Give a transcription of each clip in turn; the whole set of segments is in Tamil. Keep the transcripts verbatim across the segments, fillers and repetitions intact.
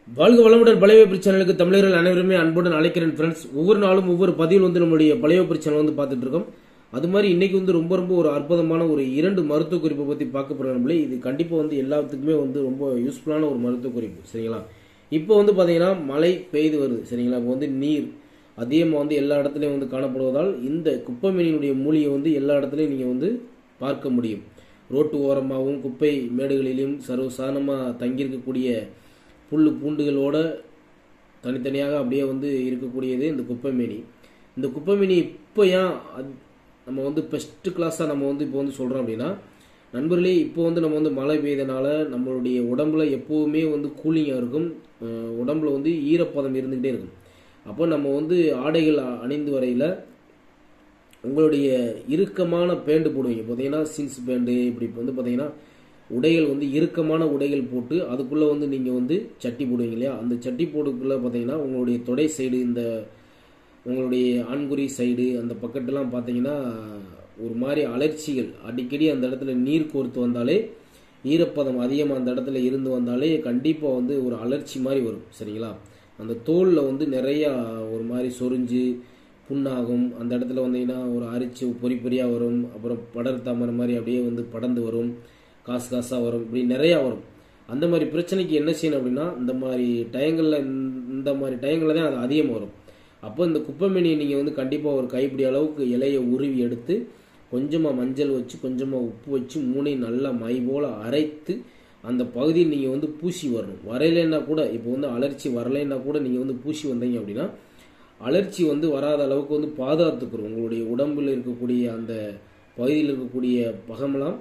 வாழ்க வளமுடன் பழைய சேனலுக்கு தமிழர்கள் அனைவருமே அன்புடன் அழைக்கிறேன் ஃப்ரெண்ட்ஸ். ஒவ்வொரு நாளும் ஒவ்வொரு பதிவில் வந்து நம்மளுடைய பழைய சேனல் வந்து பார்த்துட்டு இருக்கோம். அது மாதிரி இன்னைக்கு வந்து ரொம்ப ரொம்ப ஒரு அற்புதமான ஒரு இரண்டு மருத்துவ குறிப்பை பற்றி பார்க்க போகிறோம். இது கண்டிப்பாக வந்து எல்லாத்துக்குமே வந்து ரொம்ப யூஸ்ஃபுல்லான ஒரு மருத்துவ குறிப்பு, சரிங்களா? இப்போ வந்து பார்த்தீங்கன்னா மழை பெய்து வருது, சரிங்களா? இப்போ வந்து நீர் அதிகமாக வந்து எல்லா இடத்துலையும் வந்து காணப்படுவதால் இந்த குப்பைமேனியினுடைய மூலிகை வந்து எல்லா இடத்துலையும் நீங்கள் வந்து பார்க்க முடியும். ரோட்டு ஓரமாகவும் குப்பை மேடுகளிலும் சர்வசாதாரணமாக தங்கியிருக்கக்கூடிய புல் பூண்டுகளோட தனித்தனியாக அப்படியே வந்து இருக்கக்கூடியது இந்த குப்பைமேனி. இந்த குப்பைமேனி இப்போ ஏன் நம்ம வந்து பெஸ்ட் கிளாஸாக நம்ம வந்து இப்போ வந்து சொல்கிறோம் அப்படின்னா, நண்பர்களே, இப்போ வந்து நம்ம வந்து மழை பெய்தனால நம்மளுடைய உடம்புல எப்போவுமே வந்து கூலிங்காக இருக்கும், உடம்புல வந்து ஈரப்பதம் இருந்துக்கிட்டே இருக்கும். அப்போ நம்ம வந்து ஆடைகள் அணிந்து வரையில் உங்களுடைய இறுக்கமான பேண்ட் போடுவீங்க, பார்த்தீங்கன்னா ஜீன்ஸ் பேண்டு, இப்படி வந்து பார்த்தீங்கன்னா உடைகள் வந்து இறுக்கமான உடைகள் போட்டு அதுக்குள்ளே வந்து நீங்கள் வந்து சட்டி போடுவீங்க இல்லையா? அந்த சட்டி போடுக்குள்ளே பார்த்தீங்கன்னா உங்களுடைய தொடை சைடு, இந்த உங்களுடைய ஆண்குறி சைடு, அந்த பக்கத்தெல்லாம் பார்த்தீங்கன்னா ஒரு மாதிரி அலர்ச்சிகள் அடிக்கடி அந்த இடத்துல நீர் கோர்த்து வந்தாலே, ஈரப்பதம் அதிகமாக அந்த இடத்துல இருந்து வந்தாலே கண்டிப்பாக வந்து ஒரு அலர்ச்சி மாதிரி வரும், சரிங்களா? அந்த தோலில் வந்து நிறையா ஒரு மாதிரி சொரிஞ்சு புண்ணாகும். அந்த இடத்துல வந்தீங்கன்னா ஒரு அரிச்சு பொறி பொறியாக வரும், அப்புறம் படர் தாமரை மாதிரி அப்படியே வந்து படர்ந்து வரும், காசு காசாக வரும், இப்படி நிறையா வரும். அந்த மாதிரி பிரச்சனைக்கு என்ன செய்யணும் அப்படின்னா, இந்த மாதிரி டயங்களில் இந்த மாதிரி டயங்களில் தான் அது அதிகமாக வரும். அப்போ இந்த குப்பைமேனியை நீங்கள் வந்து கண்டிப்பாக ஒரு கைப்பிடி அளவுக்கு இலையை உருவி எடுத்து கொஞ்சமாக மஞ்சள் வச்சு கொஞ்சமாக உப்பு வச்சு மூணையும் நல்லா மை போல் அரைத்து அந்த பகுதியில் நீங்கள் வந்து பூசி வரணும். வரையிலைன்னா கூட, இப்போ வந்து அலர்ச்சி வரலைன்னா கூட நீங்கள் வந்து பூசி வந்தீங்க அப்படின்னா அலர்ச்சி வந்து வராத அளவுக்கு வந்து பாதுகாத்துக்கிறோம். உங்களுடைய உடம்பில் இருக்கக்கூடிய அந்த பகுதியில் இருக்கக்கூடிய பகமெல்லாம்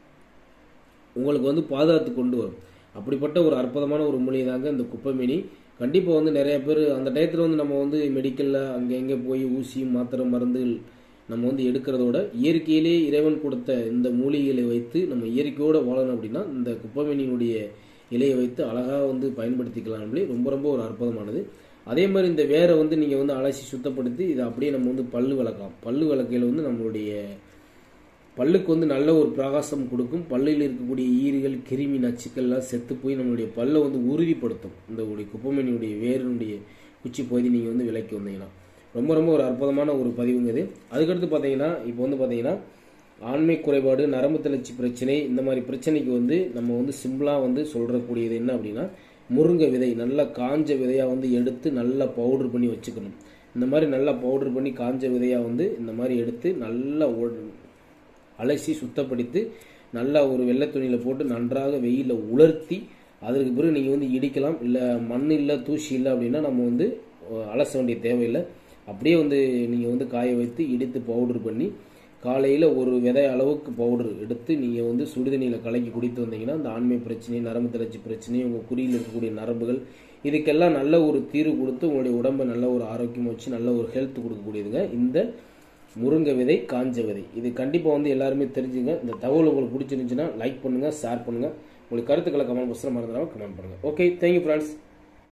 உங்களுக்கு வந்து பாதுகாத்து கொண்டு வரும். அப்படிப்பட்ட ஒரு அற்புதமான ஒரு மூலிகை தாங்க இந்த குப்பைமேனி. கண்டிப்பாக வந்து நிறைய பேர் அந்த டயத்தில் வந்து நம்ம வந்து மெடிக்கலில் அங்கே எங்கே போய் ஊசி மாத்திரை மருந்துகள் நம்ம வந்து எடுக்கிறதோட இயற்கையிலே இறைவன் கொடுத்த இந்த மூலிகைகளை வைத்து நம்ம இயற்கையோடு வாழணும் அப்படின்னா இந்த குப்பைமேனியினுடைய இலையை வைத்து அழகாக வந்து பயன்படுத்திக்கலாம். ரொம்ப ரொம்ப ஒரு அற்புதமானது. அதே மாதிரி இந்த வேரை வந்து நீங்கள் வந்து அலசி சுத்தப்படுத்தி இதை அப்படியே நம்ம வந்து பல்லு விளக்கலாம். பல்லு விளக்கையில் வந்து நம்மளுடைய பல்லுக்கு வந்து நல்ல ஒரு பிரகாசம் கொடுக்கும். பல்லில் இருக்கக்கூடிய ஈறுகள் கிருமி நச்சுக்கள்லாம் செத்து போய் நம்மளுடைய பல்லை வந்து உறுதிப்படுத்தும். இந்த உடைய குப்பைமேனியுடைய வேரினுடைய குச்சி பகுதி நீங்கள் வந்து விலைக்கு வந்தீங்கன்னா ரொம்ப ரொம்ப ஒரு அற்புதமான ஒரு பதிவுங்க இது. அதுக்கடுத்து பார்த்தீங்கன்னா இப்போ வந்து பார்த்தீங்கன்னா ஆண்மை குறைபாடு, நரம்பு தளர்ச்சி பிரச்சனை, இந்த மாதிரி பிரச்சனைக்கு வந்து நம்ம வந்து சிம்பிளாக வந்து சொல்கிறக்கூடியது என்ன அப்படின்னா, முருங்கை விதை நல்லா காஞ்ச விதையாக வந்து எடுத்து நல்லா பவுடர் பண்ணி வச்சுக்கணும். இந்த மாதிரி நல்லா பவுடர் பண்ணி காஞ்ச விதையாக வந்து இந்த மாதிரி எடுத்து நல்லா அலசி சுத்தப்படுத்தி நல்லா ஒரு வெள்ளை துணியில் போட்டு நன்றாக வெயிலில் உலர்த்தி அதற்கு பிறகு நீங்கள் வந்து இடிக்கலாம். இல்லை மண் இல்லை தூசி இல்லை அப்படின்னா நம்ம வந்து அலச வேண்டிய தேவையில்லை. அப்படியே வந்து நீங்கள் வந்து காய வைத்து இடித்து பவுடர் பண்ணி காலையில் ஒரு விதை அளவுக்கு பவுடர் எடுத்து நீங்கள் வந்து சுடுதண்ணியில் கலக்கி குடித்து வந்தீங்கன்னா அந்த ஆண்மை பிரச்சனை, நரம்பு தளர்ச்சி பிரச்சனை, உங்கள் குறியில் இருக்கக்கூடிய நரம்புகள், இதுக்கெல்லாம் நல்ல ஒரு தீர்வு கொடுத்து உங்களுடைய உடம்பை நல்ல ஒரு ஆரோக்கியம் வச்சு நல்ல ஒரு ஹெல்த் கொடுக்கக்கூடியதுங்க இந்த முருங்கை விதை, காஞ்ச விதை. இது கண்டிப்பாக வந்து எல்லாருமே தெரிஞ்சுங்க. இந்த தகவல் உங்களுக்கு பிடிச்சிருந்துச்சுன்னா லைக் பண்ணுங்கள், ஷேர் பண்ணுங்கள். உங்களுக்கு கருத்துக்களை கமெண்ட் பாக்ஸில் மறந்துடாமல் கமெண்ட் பண்ணுங்கள். Okay, thank you friends.